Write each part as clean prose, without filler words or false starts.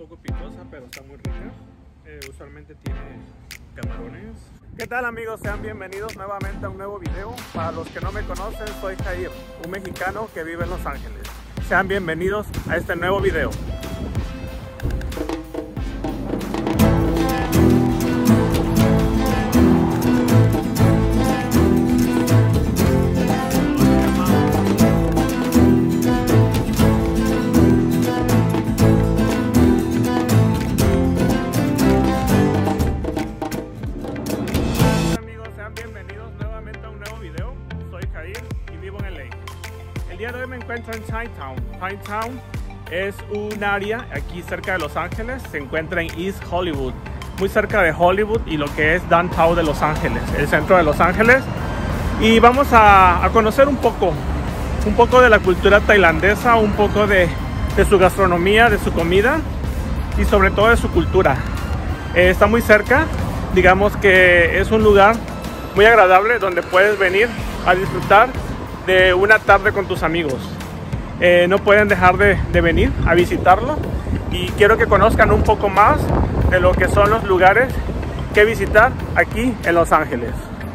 poco picosa, pero está muy rica. Usualmente tiene camarones. ¿Qué tal, amigos? Sean bienvenidos nuevamente a un nuevo video. Para los que no me conocen, soy Jair, un mexicano que vive en Los Ángeles. Sean bienvenidos a este nuevo video. El día de hoy me encuentro en Chinatown. Chinatown es un área aquí cerca de Los Ángeles. Se encuentra en East Hollywood, muy cerca de Hollywood y lo que es Downtown de Los Ángeles, el centro de Los Ángeles. Y vamos a conocer un poco de la cultura tailandesa, un poco de su gastronomía, de su comida y sobre todo de su cultura. Está muy cerca, digamos que es un lugar muy agradable donde puedes venir a disfrutar de una tarde con tus amigos. No pueden dejar de venir a visitarlo y quiero que conozcan un poco más de lo que son los lugares que visitar aquí en Los Ángeles.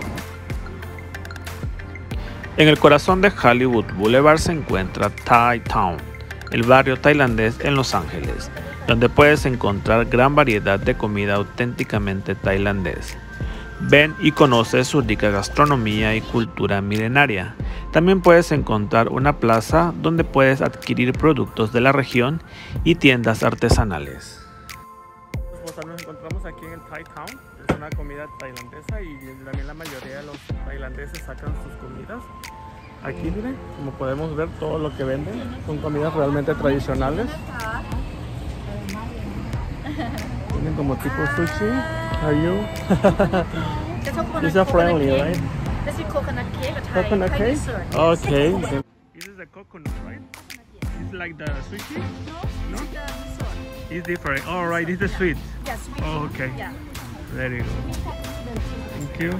En el corazón de Hollywood Boulevard se encuentra Thai Town, el barrio tailandés en Los Ángeles, donde puedes encontrar gran variedad de comida auténticamente tailandés. Ven y conoce su rica gastronomía y cultura milenaria. También puedes encontrar una plaza donde puedes adquirir productos de la región y tiendas artesanales. Pues nos encontramos aquí en el Thai Town. Es una comida tailandesa y también la mayoría de los tailandeses sacan sus comidas. Aquí miren, como podemos ver, todo lo que venden son comidas realmente tradicionales. Tienen como tipo sushi. How are you? These are friendly, right? This is coconut cake, Coconut Thai cake? dessert. Okay. This is the coconut, right? It's like the sushi? No? It's different. All right, this is sweet. Yeah, sweet. Oh, okay. Yeah. Very good. Thank you.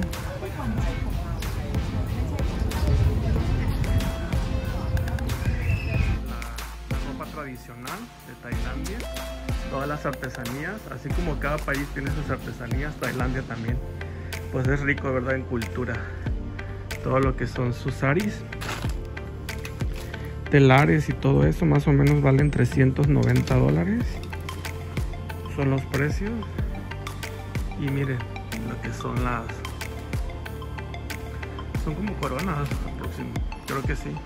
La ropa tradicional de Tailandia, todas las artesanías, así como cada país tiene sus artesanías, Tailandia también, pues es rico, ¿verdad?, en cultura. Todo lo que son sus saris, telares y todo eso, más o menos valen $390. Son los precios. Y miren lo que son son como coronas, creo que sí.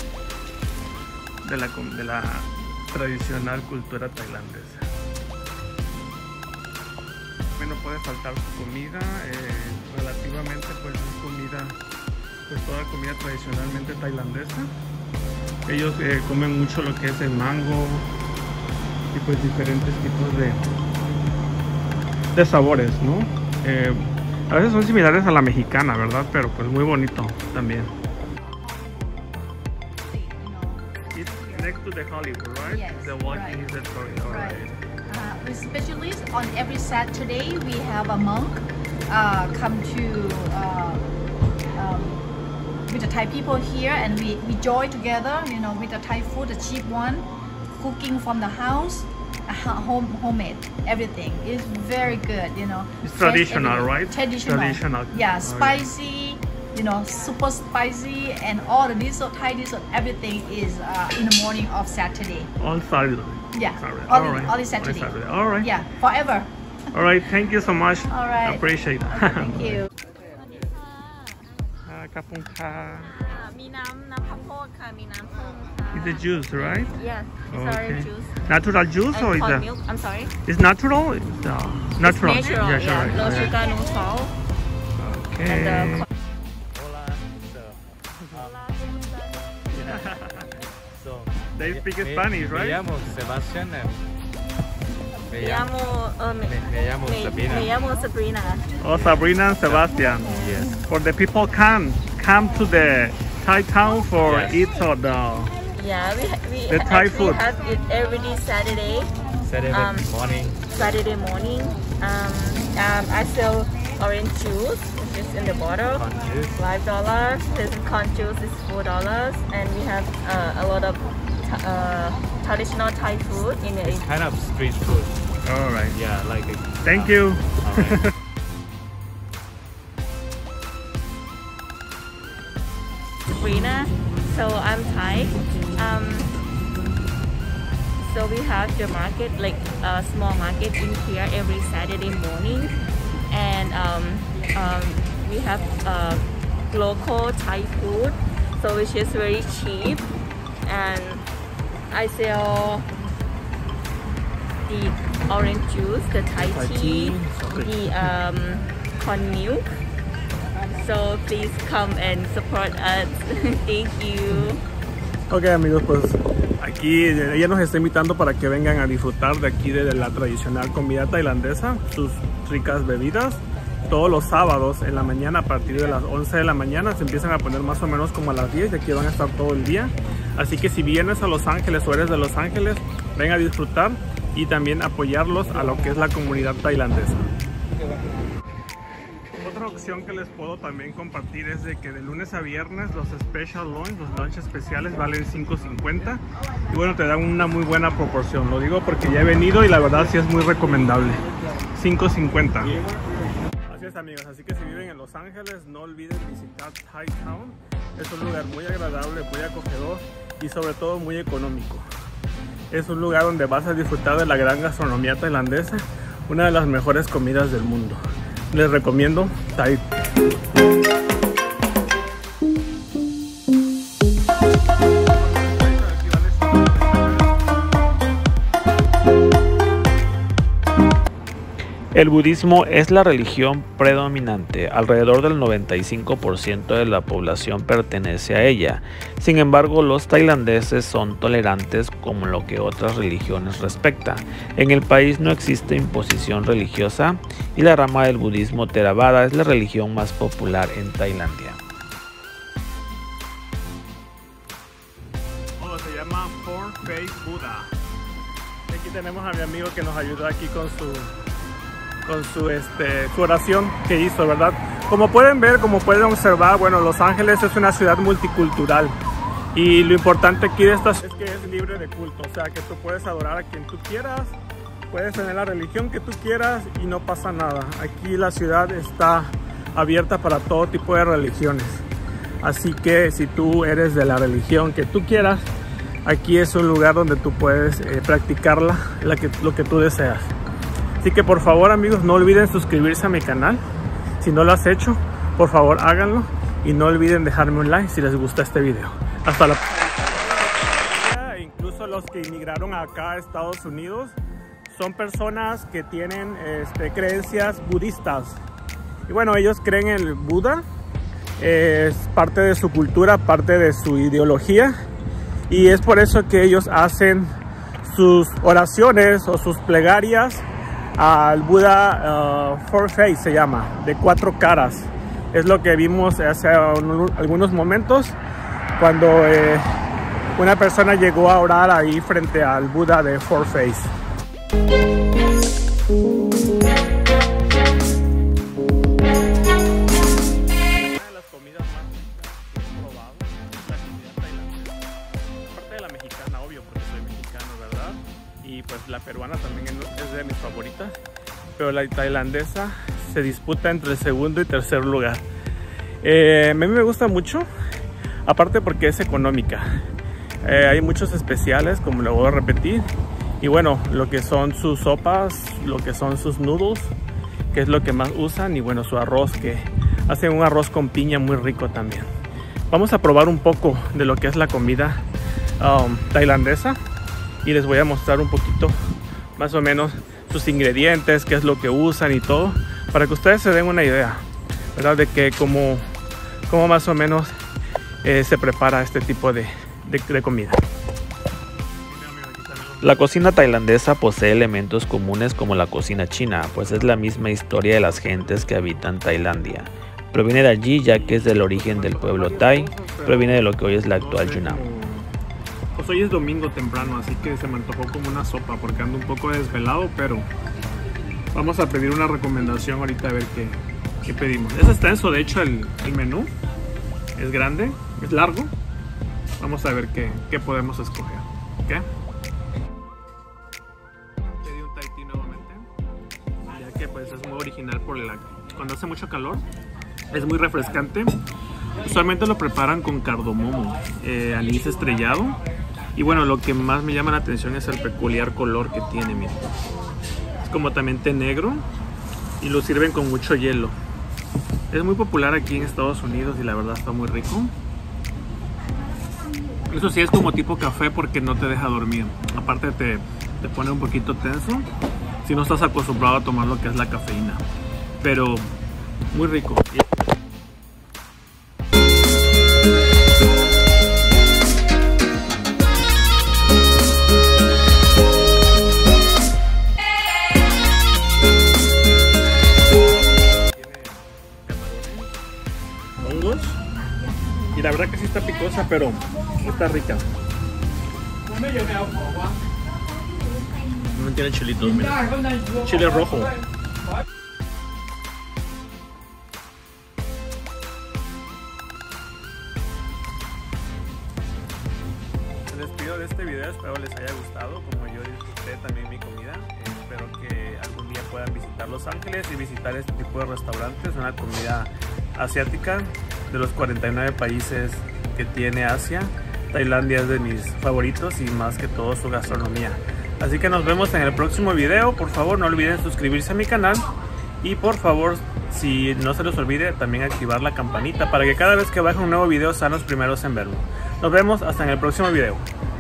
de la tradicional cultura tailandesa. No puede faltar su comida, relativamente pues es comida, pues toda comida tradicionalmente tailandesa. Ellos comen mucho lo que es el mango y pues diferentes tipos de sabores, ¿no? A veces son similares a la mexicana, ¿verdad? Pero pues muy bonito también. It's next to the Hollywood, right? Yes, The walking right. is the story, all right. Especially on every Saturday, we have a monk come to with the Thai people here, and we join together, you know, with the Thai food, the cheap one, cooking from the house, homemade, everything. It's very good, you know. It's traditional, right? Traditional. Yeah, spicy, you know, super spicy, and all the dessert, Thai dessert, everything is in the morning of Saturday. On Saturday. Yeah, All Saturday. All right. Yeah, forever. All right. Thank you so much. All right. Appreciate it. Okay, thank you. ขอบคุณค่ะมีน้ำข้าวโพดค่ะ มีน้ำส้มค่ะ It's a juice, right? Yes, it's Okay. orange juice. Natural juice or And is hot it? milk. I'm sorry. It's natural. It's natural. It's natural. Yeah, sure. No Okay. sugar, no salt. Okay. And the So, They speak Spanish, right? Me llamo Sebastian. Me llamo Sabrina. Oh, Sabrina and Sebastian. Yes. For the people come to the Thai town for Yes. eat or the Yeah, we The Thai actually food. have it every Saturday. Saturday morning. I sell orange juice, which is in the bottle, Corn juice. $5. This corn juice is $4, and we have a lot of traditional Thai food in the It's kind of street food. All right. Yeah, like a, Thank you. alright. Sabrina. So I'm Thai. So we have the market, like a small market in here every Saturday morning, and we have local Thai food, so which is very cheap, and I sell the orange juice, the Thai tea, the corn milk. So please come and support us. Thank you. Ok amigos, pues aquí ella nos está invitando para que vengan a disfrutar de aquí de la tradicional comida tailandesa, sus ricas bebidas. Todos los sábados en la mañana a partir de las 11 de la mañana se empiezan a poner más o menos como a las 10 y aquí van a estar todo el día. Así que si vienes a Los Ángeles o eres de Los Ángeles, ven a disfrutar y también apoyarlos a lo que es la comunidad tailandesa. Otra opción que les puedo también compartir es de que de lunes a viernes los special lunch, los lunch especiales valen $5.50 y bueno, te dan una muy buena proporción. Lo digo porque ya he venido y la verdad sí es muy recomendable. $5.50. Así es amigos, así que si viven en Los Ángeles no olviden visitar Thai Town. Es un lugar muy agradable, muy acogedor y sobre todo muy económico. Es un lugar donde vas a disfrutar de la gran gastronomía tailandesa, una de las mejores comidas del mundo. Les recomiendo Thai. El budismo es la religión predominante, alrededor del 95% de la población pertenece a ella. Sin embargo, los tailandeses son tolerantes como lo que otras religiones respecta. En el país no existe imposición religiosa y la rama del budismo Theravada es la religión más popular en Tailandia. Se llama Four Face Buddha. Aquí tenemos a mi amigo que nos ayudó aquí con su oración que hizo, ¿verdad? Como pueden ver, como pueden observar, bueno, Los Ángeles es una ciudad multicultural y lo importante aquí de esta es que es libre de culto, o sea que tú puedes adorar a quien tú quieras, puedes tener la religión que tú quieras y no pasa nada. Aquí la ciudad está abierta para todo tipo de religiones, así que si tú eres de la religión que tú quieras, aquí es un lugar donde tú puedes practicarla, lo que tú deseas. Así que por favor amigos, no olviden suscribirse a mi canal. Si no lo has hecho, por favor háganlo. Y no olviden dejarme un like si les gusta este video. Hasta la próxima. Incluso los que inmigraron acá a Estados Unidos son personas que tienen creencias budistas. Y bueno, ellos creen en el Buda. Es parte de su cultura, parte de su ideología. Y es por eso que ellos hacen sus oraciones o sus plegarias al Buda Four Face, se llama, de 4 caras. Es lo que vimos hace algunos momentos cuando una persona llegó a orar ahí frente al Buda de Four Face. Y pues la peruana también es de mis favoritas, pero la tailandesa se disputa entre el segundo y tercer lugar. A mí me gusta mucho, aparte porque es económica. Hay muchos especiales, como lo voy a repetir, y bueno, lo que son sus sopas, lo que son sus noodles, que es lo que más usan, y bueno, su arroz, que hacen un arroz con piña muy rico también. Vamos a probar un poco de lo que es la comida tailandesa. Y les voy a mostrar un poquito más o menos sus ingredientes, qué es lo que usan y todo, para que ustedes se den una idea, ¿verdad? De que cómo más o menos se prepara este tipo de comida. La cocina tailandesa posee elementos comunes como la cocina china, pues es la misma historia de las gentes que habitan Tailandia. Proviene de allí ya que es del origen del pueblo Thai, proviene de lo que hoy es la actual Yunnan. Pues hoy es domingo temprano, así que se me antojó como una sopa porque ando un poco desvelado, pero vamos a pedir una recomendación ahorita a ver qué pedimos. Es extenso, de hecho, el menú es grande, es largo. Vamos a ver qué podemos escoger. ¿Qué? Pedí un Thai tea nuevamente, ya que pues es muy original por cuando hace mucho calor. Es muy refrescante. Usualmente lo preparan con cardamomo, anís estrellado. Y bueno, lo que más me llama la atención es el peculiar color que tiene, miren. Es como también té negro y lo sirven con mucho hielo. Es muy popular aquí en Estados Unidos y la verdad está muy rico. Eso sí, es como tipo café porque no te deja dormir. Aparte te pone un poquito tenso si no estás acostumbrado a tomar lo que es la cafeína. Pero muy rico. Hongos. Y la verdad que sí está picosa, pero está rica. No tiene chilitos, mira. Chile rojo. Me despido de este video, espero les haya gustado, como yo disfruté también mi comida. Espero que algún día puedan visitar Los Ángeles y visitar este tipo de restaurantes, una comida asiática de los 49 países que tiene Asia. Tailandia es de mis favoritos y más que todo su gastronomía. Así que nos vemos en el próximo video. Por favor no olviden suscribirse a mi canal y por favor, si no se les olvide, también activar la campanita para que cada vez que baje un nuevo video sean los primeros en verlo. Nos vemos hasta en el próximo video.